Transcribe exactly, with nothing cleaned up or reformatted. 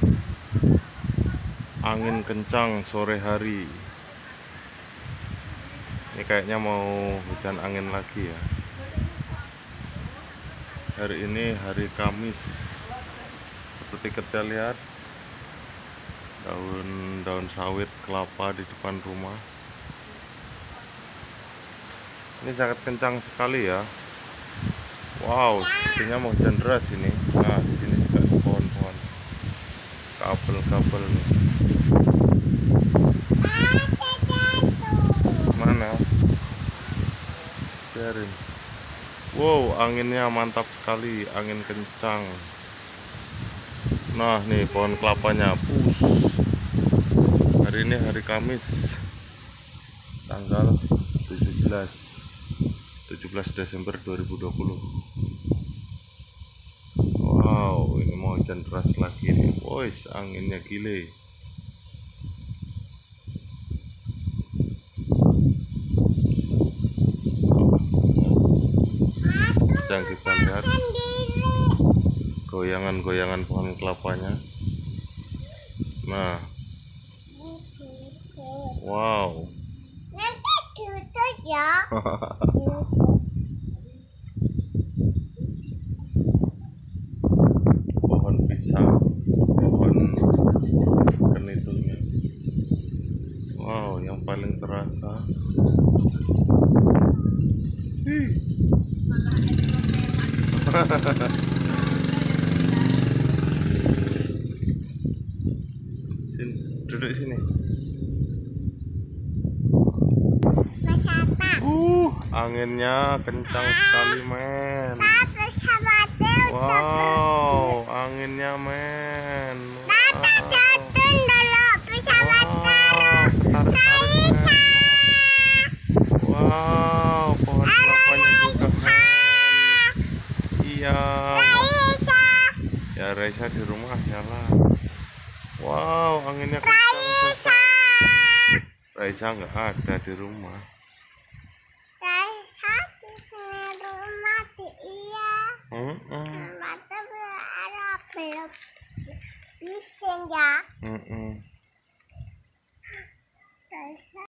Angin kencang sore hari. Ini kayaknya mau hujan angin lagi ya. Hari ini hari Kamis. Seperti kita lihat daun-daun sawit kelapa di depan rumah. Ini sangat kencang sekali ya. Wow, sepertinya mau hujan deras ini. Nah, di sini juga ada pohon-pohon, kabel-kabel nih. Mana? Biarin. Wow, anginnya mantap sekali, angin kencang. Nah, nih pohon kelapanya, pus. Hari ini hari Kamis, tanggal tujuh belas Desember dua ribu dua puluh. Wow, ini mau hujan deras lagi nih. Wois, anginnya gile. Yang kita lihat goyangan-goyangan pohon kelapanya. Nah, wow. Nanti tutup ya. Pohon pisang, pohon kenitunya. Wow, yang paling terasa. Hih. Sini, duduk sini. Uh, anginnya kencang sekali, men. Wow, anginnya, men. Wow, pohon kelapanya juga, men. Iya. Ya, Raisa di rumah nyala. Wow, anginnya kencang sekali. Raisa nggak ada di rumah. Raisa di rumah di iya. Hmm, hmm. Mata belum belum bisa ya. Hmm, hmm.